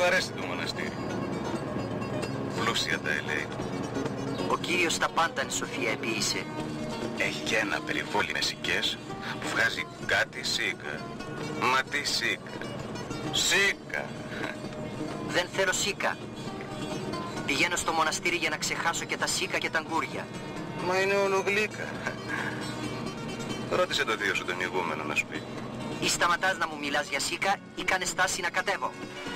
αρέσει το μοναστήρι. Πλούσια τα ελέη του. Ο κύριος τα πάντα εν σοφία επίησε. Έχει και ένα περιβόλι με σικές που βγάζει κάτι σίκα. Μα τι σίκα. Σίκα. Δεν θέλω σίκα. Πηγαίνω στο μοναστήρι για να ξεχάσω και τα σίκα και τα γκούρια. Μα είναι όλο γλύκα. Ρώτησε το θείο σου τον ηγούμενο να σου πει. Ή σταματάς να μου μιλάς για σίκα ή κάνε στάση να κατέβω.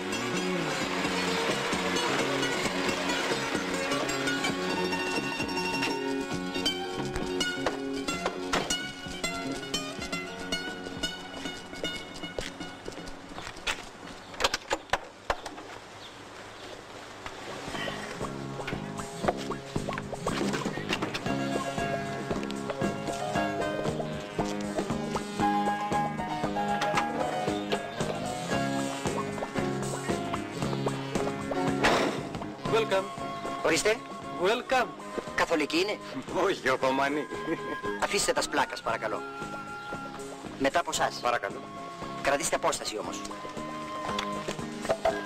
Welcome. Ορίστε. Welcome. Καθολική είναι. Όχι, Οθωμανή. Αφήστε τα πλάκας παρακαλώ. Μετά από εσάς. Παρακαλώ. Κρατήστε απόσταση όμως.